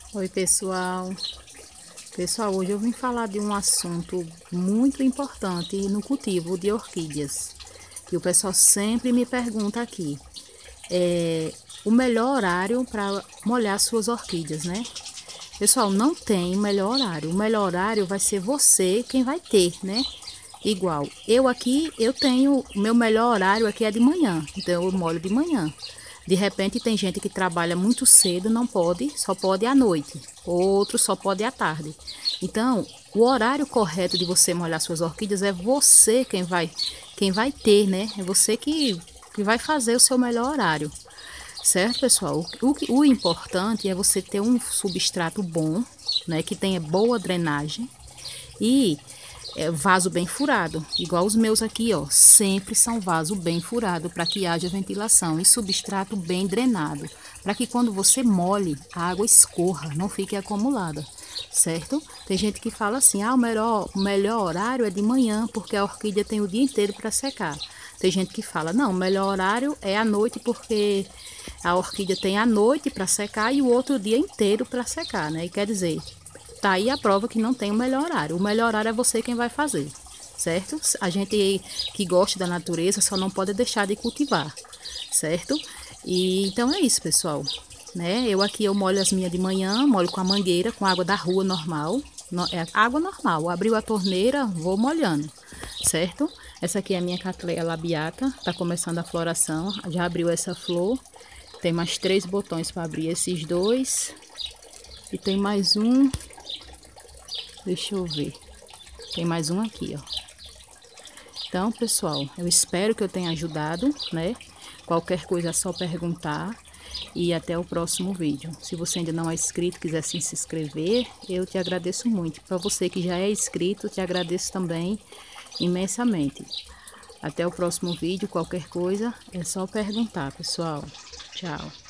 Oi, pessoal. Pessoal, hoje eu vim falar de um assunto muito importante no cultivo de orquídeas. E o pessoal sempre me pergunta aqui, o melhor horário para molhar suas orquídeas, né? Pessoal, não tem melhor horário. O melhor horário vai ser você quem vai ter, né? Igual, eu tenho, o meu melhor horário aqui é de manhã, então eu molho de manhã. De repente tem gente que trabalha muito cedo, não pode, só pode à noite. Outro só pode à tarde. Então, o horário correto de você molhar suas orquídeas é você quem vai ter, né? É você que vai fazer o seu melhor horário. Certo, pessoal? O importante é você ter um substrato bom, né? Que tenha boa drenagem e vaso bem furado, igual os meus aqui, ó, sempre são vaso bem furado para que haja ventilação e substrato bem drenado, para que quando você molhe, a água escorra, não fique acumulada, certo? Tem gente que fala assim, o melhor horário é de manhã, porque a orquídea tem o dia inteiro para secar. Tem gente que fala, não, o melhor horário é à noite, porque a orquídea tem a noite para secar e o outro dia inteiro para secar, né? E quer dizer, tá aí a prova que não tem o melhor horário. O melhor horário é você quem vai fazer, certo? A gente que gosta da natureza só não pode deixar de cultivar, certo? E então é isso, pessoal, né? Eu molho as minhas de manhã, molho com a mangueira, com água da rua normal, é água normal. Abriu a torneira, vou molhando, certo? Essa aqui é a minha Cattleya labiata, tá começando a floração, já abriu essa flor. Tem mais 3 botões para abrir esses dois. E tem mais um. Deixa eu ver. Tem mais um aqui, ó. Então, pessoal, eu espero que eu tenha ajudado, né? Qualquer coisa é só perguntar. E até o próximo vídeo. Se você ainda não é inscrito, quiser se inscrever, eu te agradeço muito. Para você que já é inscrito, te agradeço também imensamente. Até o próximo vídeo. Qualquer coisa é só perguntar, pessoal. Tchau.